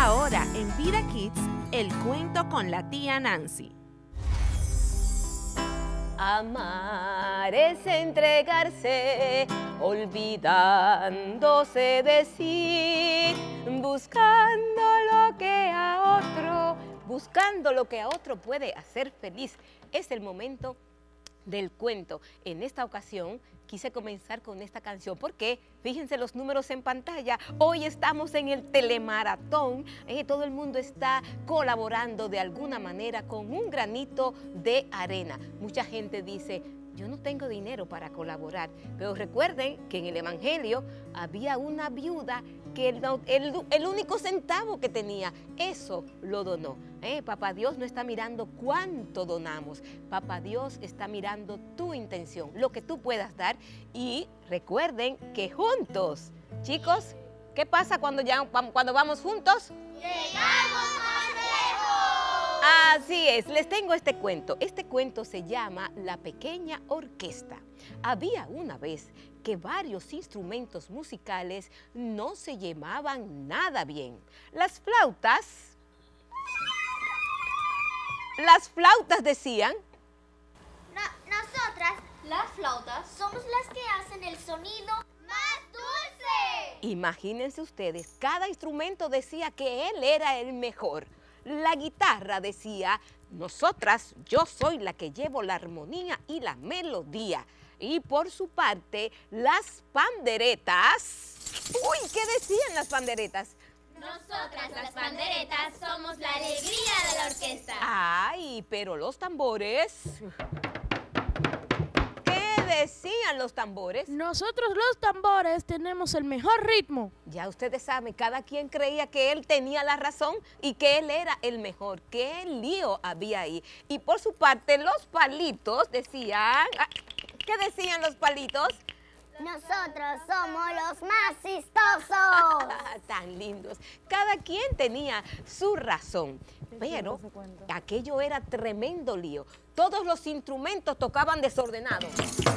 Ahora en Vida Kids, el cuento con la tía Nancy. Amar es entregarse, olvidándose de sí, buscando lo que a otro puede hacer feliz. Es el momento del cuento. En esta ocasión quise comenzar con esta canción porque fíjense los números en pantalla. Hoy estamos en el telemaratón. Todo el mundo está colaborando de alguna manera con un granito de arena. Mucha gente dice: yo no tengo dinero para colaborar, pero recuerden que en el Evangelio había una viuda que el único centavo que tenía, eso lo donó. Papá Dios no está mirando cuánto donamos, Papá Dios está mirando tu intención, lo que tú puedas dar. Y recuerden que juntos, chicos, ¿qué pasa cuando vamos juntos? ¡Llegamos más lejos! Así es, les tengo este cuento. Este cuento se llama La Pequeña Orquesta. Había una vez que varios instrumentos musicales no se llevaban nada bien. Las flautas decían: Nosotras, las flautas, somos las que hacen el sonido más dulce. Imagínense ustedes, cada instrumento decía que él era el mejor. La guitarra decía: nosotras, yo soy la que llevo la armonía y la melodía. Y por su parte, las panderetas... ¡Uy! ¿Qué decían las panderetas? Nosotras, las panderetas, somos la alegría de la orquesta. ¡Ay! Pero los tambores... ¿Qué decían los tambores? Nosotros los tambores tenemos el mejor ritmo. Ya ustedes saben, cada quien creía que él tenía la razón y que él era el mejor. ¡Qué lío había ahí! Y por su parte, los palitos decían... ¿Qué decían los palitos? Nosotros somos los más chistosos. Tan lindos. Cada quien tenía su razón, pero aquello era tremendo lío. Todos los instrumentos tocaban desordenados.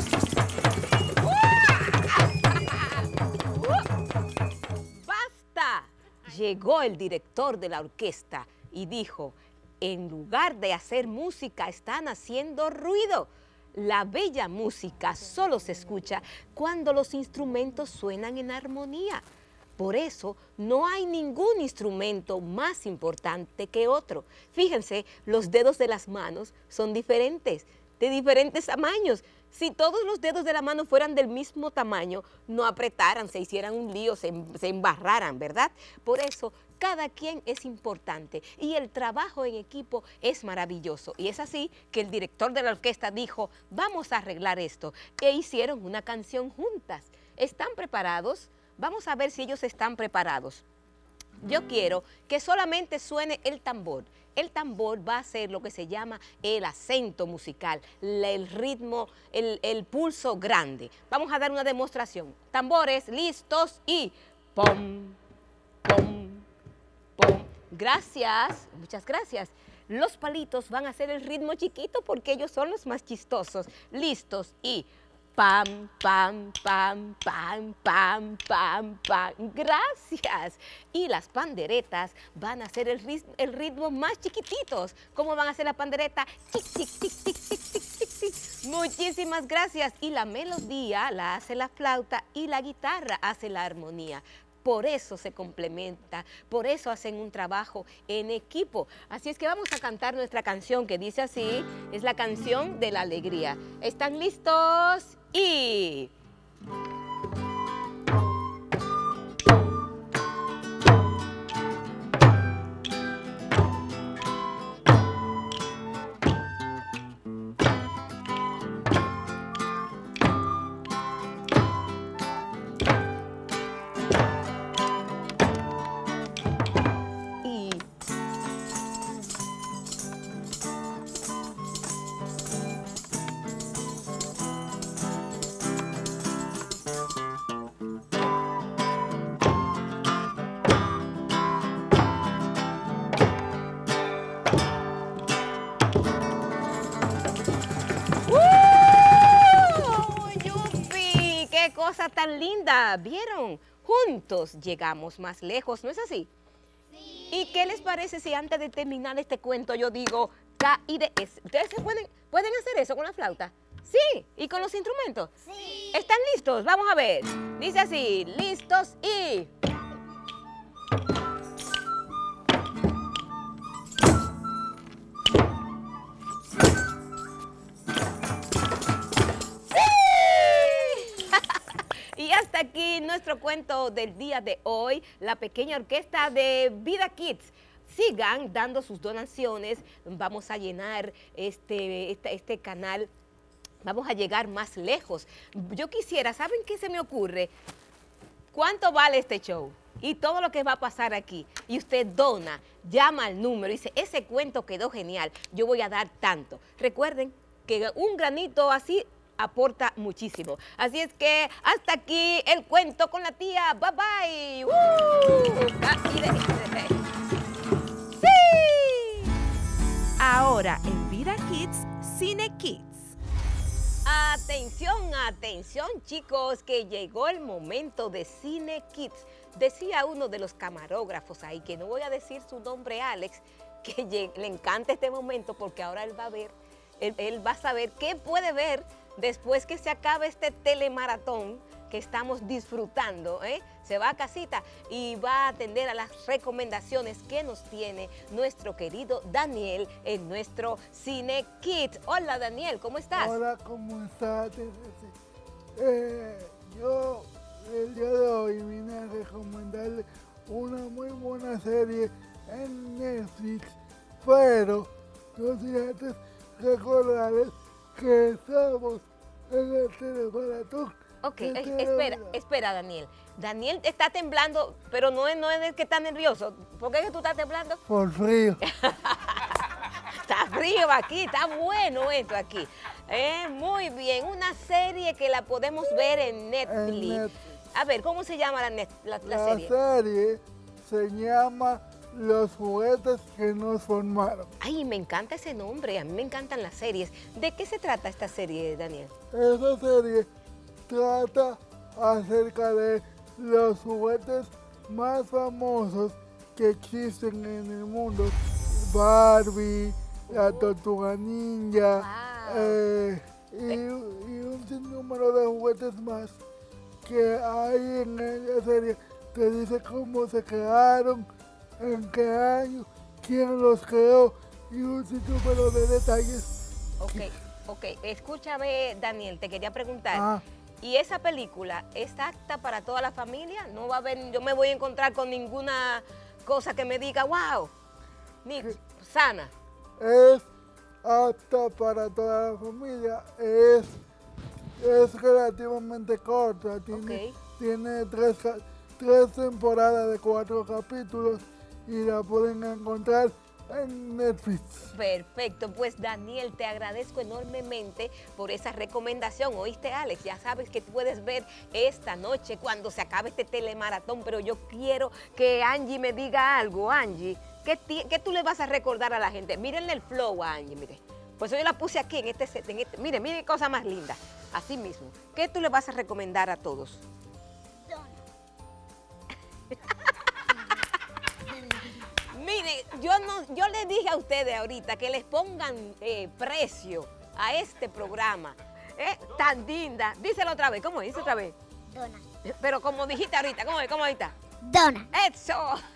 ¡Basta! Llegó el director de la orquesta y dijo: en lugar de hacer música, están haciendo ruido. La bella música solo se escucha cuando los instrumentos suenan en armonía. Por eso no hay ningún instrumento más importante que otro. Fíjense, los dedos de las manos son diferentes, de diferentes tamaños. Si todos los dedos de la mano fueran del mismo tamaño, no apretaran, se hicieran un lío, se embarraran, ¿verdad? Por eso, cada quien es importante y el trabajo en equipo es maravilloso. Y es así que el director de la orquesta dijo: vamos a arreglar esto. E hicieron una canción juntas. ¿Están preparados? Vamos a ver si ellos están preparados. Yo quiero que solamente suene el tambor. El tambor va a ser lo que se llama el acento musical, el ritmo, el pulso grande. Vamos a dar una demostración. Tambores, listos y pom, pom, pom. Gracias, muchas gracias. Los palitos van a hacer el ritmo chiquito porque ellos son los más chistosos. Listos y pam, pam, pam, pam, pam, pam, pam. Gracias. Y las panderetas van a hacer el ritmo más chiquititos. ¿Cómo van a hacer la pandereta? Tic, tic, tic, tic, tic, tic, tic, tic. Muchísimas gracias. Y la melodía la hace la flauta y la guitarra hace la armonía. Por eso se complementa, por eso hacen un trabajo en equipo. Así es que vamos a cantar nuestra canción que dice así, es la canción de la alegría. ¿Están listos? Y... cosa tan linda, ¿vieron? Juntos llegamos más lejos, ¿no es así? Sí. ¿Y qué les parece si antes de terminar este cuento yo digo K-I-D-S? ¿Ustedes pueden hacer eso con la flauta? Sí, ¿y con los instrumentos? Sí. ¿Están listos? Vamos a ver. Dice así, listos y... Y hasta aquí nuestro cuento del día de hoy, la pequeña orquesta de Vida Kids. Sigan dando sus donaciones, vamos a llenar este canal, vamos a llegar más lejos. Yo quisiera, ¿saben qué se me ocurre? ¿Cuánto vale este show? Y todo lo que va a pasar aquí. Y usted dona, llama al número y dice, ese cuento quedó genial, yo voy a dar tanto. Recuerden que un granito así aporta muchísimo. Así es que hasta aquí el cuento con la tía. Bye bye. ¡Sí! Ahora en Vida Kids, Cine Kids. Atención, atención chicos, que llegó el momento de Cine Kids. Decía uno de los camarógrafos ahí, que no voy a decir su nombre, Alex, que le encanta este momento porque ahora él va a ver, él va a saber qué puede ver después que se acabe este telemaratón que estamos disfrutando, se va a casita y va a atender a las recomendaciones que nos tiene nuestro querido Daniel en nuestro Cine Kids. Hola Daniel, ¿cómo estás? Hola, ¿cómo estás? Yo el día de hoy vine a recomendarle una muy buena serie en Netflix, pero no sin antes recordarles que estamos en el telemaratón. Ok, espera Daniel. Daniel está temblando, pero no es el que está nervioso. ¿Por qué es que tú estás temblando? Por frío. Está frío aquí, está bueno esto aquí. Muy bien, una serie que la podemos ver en Netflix. A ver, ¿cómo se llama la serie? La serie se llama Los juguetes que nos formaron. Ay, me encanta ese nombre, a mí me encantan las series. ¿De qué se trata esta serie, Daniel? Esa serie trata acerca de los juguetes más famosos que existen en el mundo. Barbie, la Tortuga Ninja, y un sinnúmero de juguetes más que hay en la serie. Te dice cómo se crearon, en qué año, quién los creó y un sinnúmero de detalles. Ok, escúchame Daniel, te quería preguntar. ¿Y esa película es apta para toda la familia? No va a haber, yo me voy a encontrar con ninguna cosa que me diga, wow, ni sana. Es apta para toda la familia, es relativamente corta, tiene tres temporadas de 4 capítulos y la pueden encontrar en Netflix. Perfecto, pues Daniel, te agradezco enormemente por esa recomendación. ¿Oíste, Alex? Ya sabes que puedes ver esta noche cuando se acabe este telemaratón, pero yo quiero que Angie me diga algo. Angie, ¿qué tú le vas a recordar a la gente? Mírenle el flow a Angie, mire. Pues yo la puse aquí en este set, mire qué cosa más linda. Así mismo. ¿Qué tú le vas a recomendar a todos? Mire, yo les dije a ustedes ahorita que les pongan precio a este programa. Tan linda. Díselo otra vez. ¿Cómo dice otra vez? Dona. Pero como dijiste ahorita, ¿cómo ahorita? Dona. ¡Eso!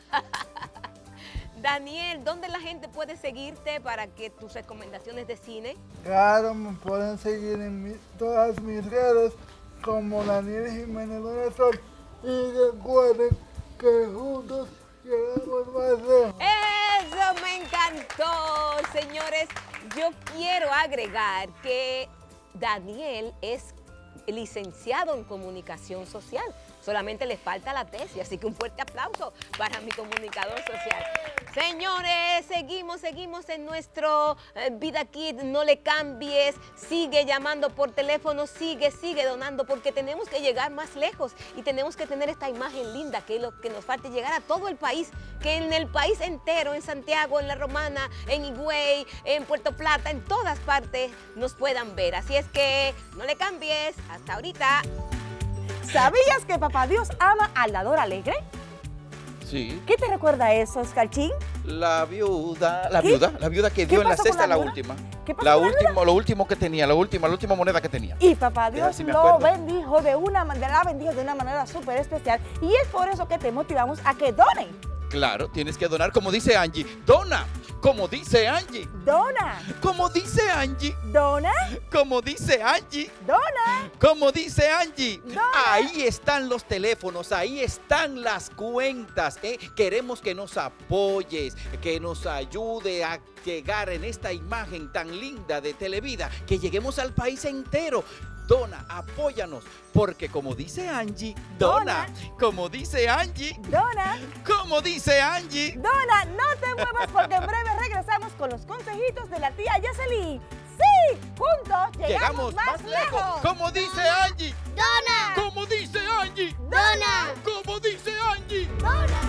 Daniel, ¿dónde la gente puede seguirte para que tus recomendaciones de cine? Claro, me pueden seguir en todas mis redes como Daniel Jiménez Donesol y recuerden que juntos llegamos más lejos. ¡Eso me encantó! Señores, yo quiero agregar que Daniel es licenciado en comunicación social. Solamente le falta la tesis, así que un fuerte aplauso para mi comunicador social. Señores, seguimos en nuestro Vida Kids, no le cambies, sigue llamando por teléfono, sigue donando, porque tenemos que llegar más lejos y tenemos que tener esta imagen linda, que es lo que nos falta, llegar a todo el país, que en el país entero, en Santiago, en La Romana, en Higüey, en Puerto Plata, en todas partes nos puedan ver. Así es que no le cambies, hasta ahorita. ¿Sabías que Papá Dios ama al dador alegre? Sí. ¿Qué te recuerda eso, Oscarchín? La viuda que ¿Qué dio en la pasó con cesta la la viuda? última. ¿Qué pasó con la viuda? Lo último que tenía, la última moneda que tenía. Y papá Dios Así me lo acuerdo. bendijo de una manera súper especial. Y es por eso que te motivamos a que donen. Claro, tienes que donar como dice Angie. Dona, como dice Angie. Dona. Como dice Angie. Dona. Como dice Angie. Dona. Como dice Angie. Dona. Ahí están los teléfonos, ahí están las cuentas. Queremos que nos apoyes, que nos ayude a llegar en esta imagen tan linda de Televida, que lleguemos al país entero. Dona, apóyanos, porque como dice Angie, dona. Como dice Angie, dona. Como dice Angie, dona. No te muevas porque en breve regresamos con los consejitos de la tía Jocelyn. Sí, juntos llegamos más lejos. Como dice Angie, dona. Como dice Angie, dona. Como dice Angie, dona.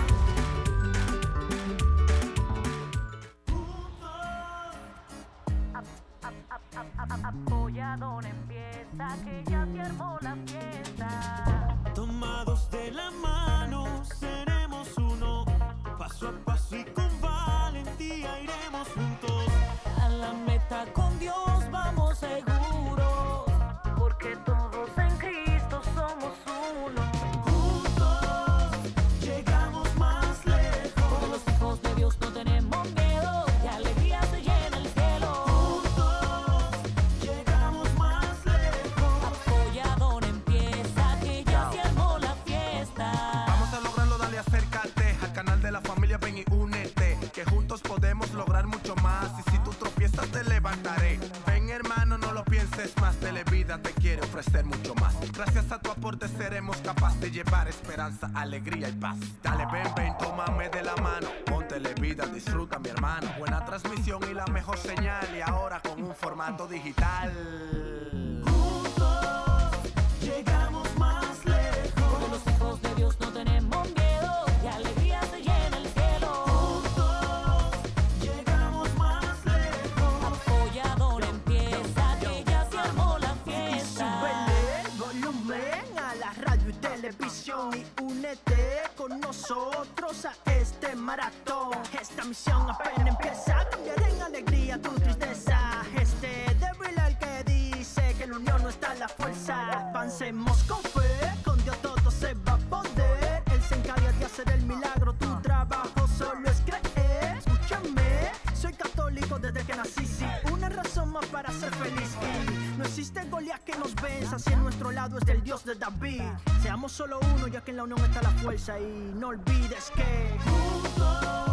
Apoya, dona, empieza, que ya se armó la fiesta. Tomados de la mano, seremos uno. Paso a paso y con valentía iremos juntos. A la meta con Dios vamos seguros, porque todos en Cristo somos uno. Juntos llegamos más lejos. Todos los hijos de Dios no tenemos miedo, de alegría se llena el cielo. Que juntos podemos lograr mucho más. Y si tú tropiezas te levantaré. Ven hermano, no lo pienses más. Televida te quiere ofrecer mucho más. Gracias a tu aporte seremos capaces de llevar esperanza, alegría y paz. Dale, ven, tómame de la mano. Con Televida disfruta mi hermano. Buena transmisión y la mejor señal. Y ahora con un formato digital. Juntos llegamos más lejos. Todos los hijos de Dios no tenemos miedo, de alegría se llena el cielo. Y únete con nosotros a este maratón. Esta misión apenas empieza, cambiar en alegría tu tristeza. Este débil el que dice que en la unión no está la fuerza. Avancemos con fe, con Dios todo se va a poder. Él se encarga de hacer el milagro, tu trabajo solo es creer. Escúchame, soy católico desde que nací, sí, una razón más para ser feliz. Y no existe Goliat que nos venza si en nuestro lado es del Dios de David. Seamos solo uno ya que en la unión está la fuerza y no olvides que juntos